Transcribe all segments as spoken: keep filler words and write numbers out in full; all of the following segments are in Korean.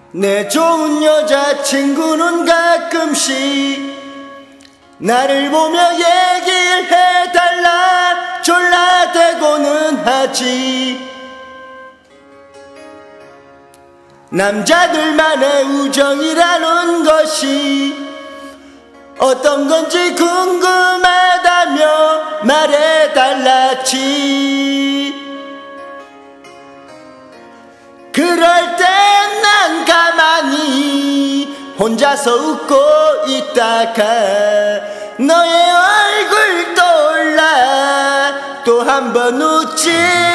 내 좋은 여자친구는 가끔씩 나를 보며 얘기를 해달라 졸라대고는 하지. 남자들만의 우정이라는 것이 어떤 건지 궁금하다며 말해달랐지. 그럴 땐 난 가만히 혼자서 웃고 있다가 너의 얼굴 떠올라 또 한 번 웃지.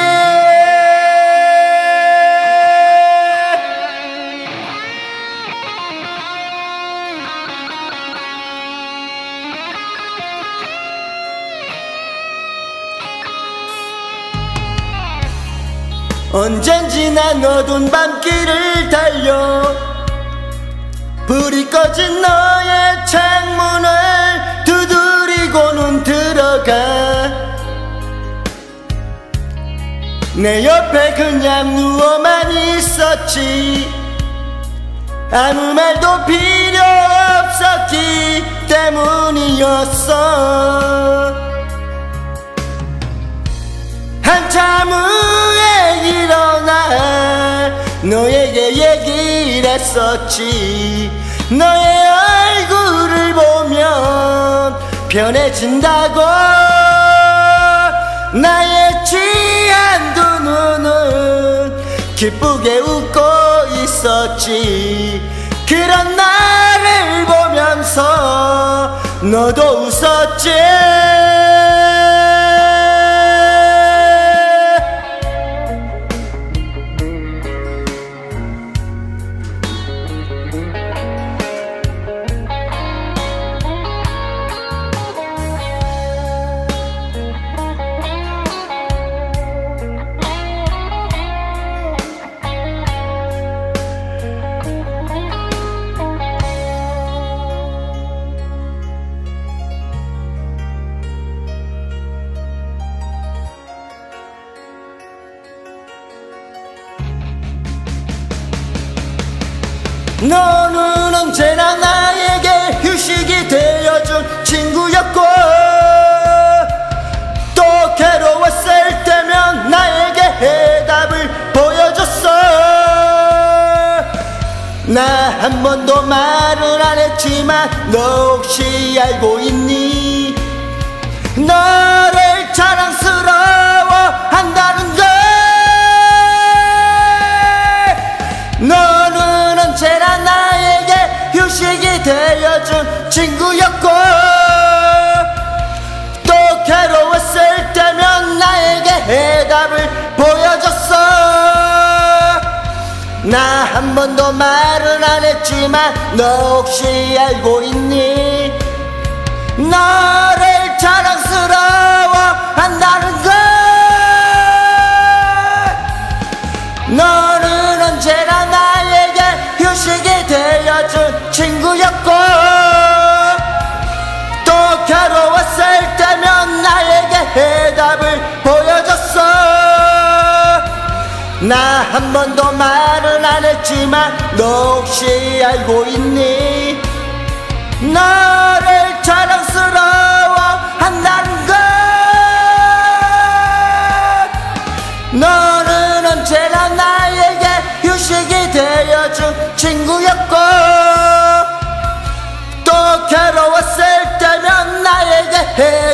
언젠지 난 어두운 밤길을 달려 불이 꺼진 너의 창문을 두드리고는 들어가. 내 옆에 그냥 누워만 있었지. 아무 말도 필요 없었기 때문이었어. 한참 후에 일어나 너에게 얘기를 했었지. 너의 얼굴을 보면 편해진다고. 나의 취한 두 눈은 기쁘게 웃고 있었지. 그런 나를 보면서 너도 웃었지. 너는 언제나 나에게 휴식이 되어준 친구였고 또 괴로웠을 때면 나에게 해답을 보여줬어. 나 한 번도 말을 안 했지만 너 혹시 알고 있니? 너를 자랑스러워한다는 걸. 너는 언제나 나에게 휴식이 되어준 친구였고 또 괴로웠을 때면 나에게 해답을 보여줬어. 나 한 번도 말은 안 했지만 너 혹시 알고 있니? 너를 자랑스러워한다는 걸. 너는 언제나 나에게 휴식이 되어준 친구였고 또 괴로웠을 때면 나에게 해답을 보여줬어. 나 한 번도 말은 안 했지만 너 혹시 알고 있니? 너를 자랑스러워한다는 걸. 너는 언제나 나에게 휴식이 되어준 친구였고 또 괴로웠을 때면 나에게 해